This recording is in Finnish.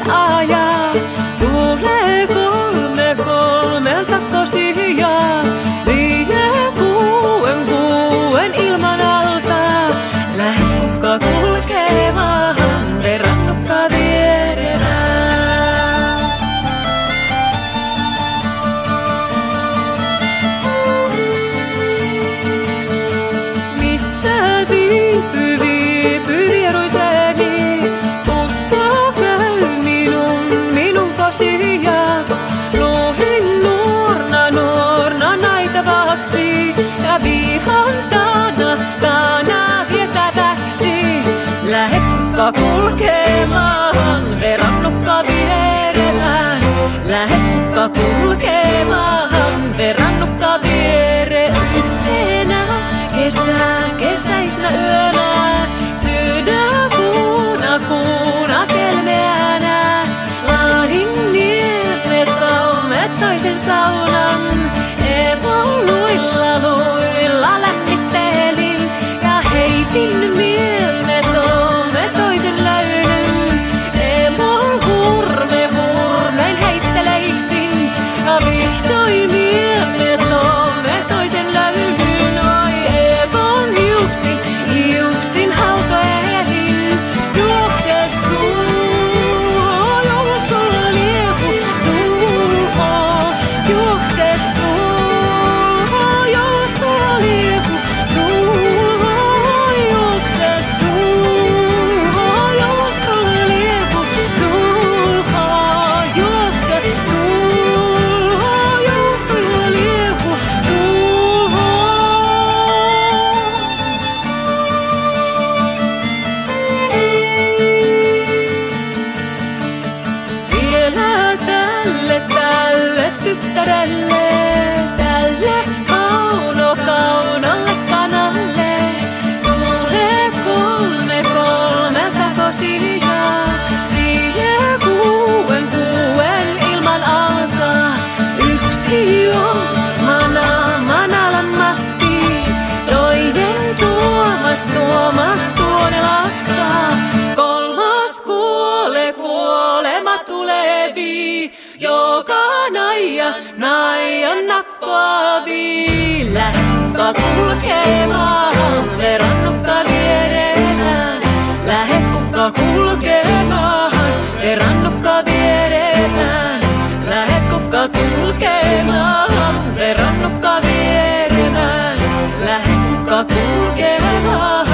ajaa. Tulee kolmelta kosia, vie kuuen ilman alta. Lähet kukka kulkemaan, verrannukka vieremään. Missä viipy vieruiseni, tuossa käy minun kosijat. Lohin nuorna naitavaksi ja vihan tana vietäväksi. Lähet kukka kulkemaan, verrannukka vieremään. Lähet kukka kulkemaan, verrannukka viere. Yhtenä kesäisnä yönä, sydän kuuna kelmeänä. Laadin niemet toisen saunan, luilla lämmittelin ja heitin mielmet toisen löynyn. Hurmein heitteleiksin ja vihdoin mielmet toisen löynyn. Oi Ebon hiuksin hautoelin, juokse sulla lieku sulho, juokse sulho, sulla lieku sulho, juokse sulho, sulla lieku sulho, juokse sulho, sulla lieku sulho. Vielä tälle tyttärelle, tälle kaunolle kanalle, tulee kolmelta kosia, vie kuuen ilman alta. Yksi on Manalan Matti, toinen Tuomas Tuonelasta. Kolmas kuolema tulevi, joka naijan nakkaavi. Lähet kukka kulkemaan, verrannukka vieremään. Lähet kukka kulkemaan, verrannukka vieremään. Lähet kukka kulkemaan, verrannukka vieremään. Lähet kukka kulkemaan.